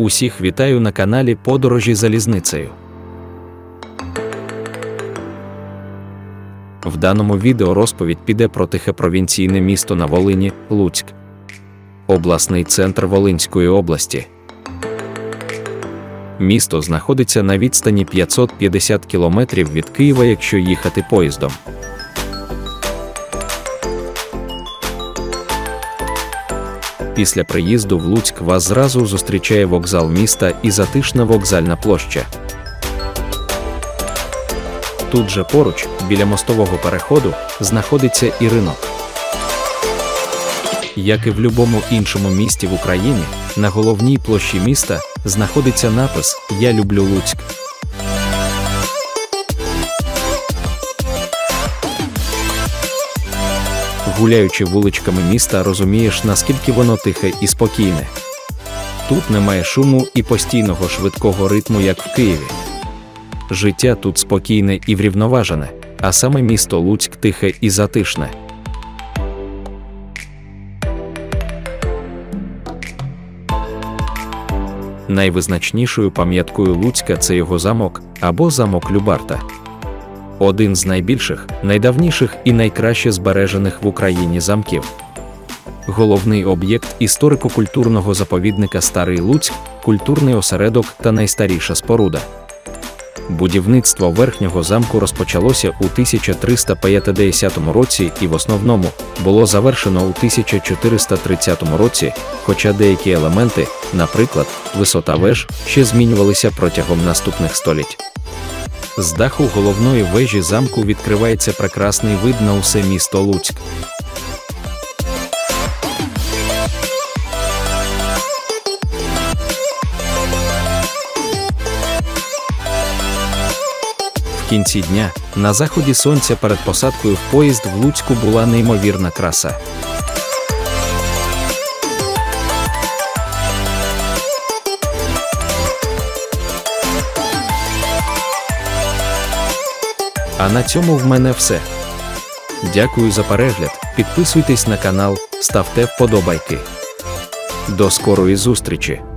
Усіх вітаю на каналі Подорожі залізницею. В даному відео розповідь піде про тихе провінційне місто на Волині – Луцьк. Обласний центр Волинської області. Місто знаходиться на відстані 550 км від Києва, якщо їхати поїздом. Після приїзду в Луцьк вас зразу зустрічає вокзал міста і затишна вокзальна площа. Тут же поруч, біля мостового переходу, знаходиться і ринок. Як і в будь-якому іншому місті в Україні, на головній площі міста знаходиться напис «Я люблю Луцьк». Гуляючи вуличками міста, розумієш, наскільки воно тихе і спокійне. Тут немає шуму і постійного швидкого ритму, як в Києві. Життя тут спокійне і врівноважене, а саме місто Луцьк тихе і затишне. Найвизначнішою пам'яткою Луцька – це його замок, або замок Любарта. Один з найбільших, найдавніших і найкраще збережених в Україні замків. Головний об'єкт історико-культурного заповідника Старий Луцьк, культурний осередок та найстаріша споруда. Будівництво верхнього замку розпочалося у 1350 році і в основному було завершено у 1430 році, хоча деякі елементи, наприклад, висота веж, ще змінювалися протягом наступних століть. З даху головної вежі замку відкривається прекрасний вид на усе місто Луцьк. В кінці дня, на заході сонця перед посадкою в поїзд в Луцьку була неймовірна краса. А на цьому в мене все. Дякую за перегляд, підписуйтесь на канал, ставте вподобайки. До скорої зустрічі!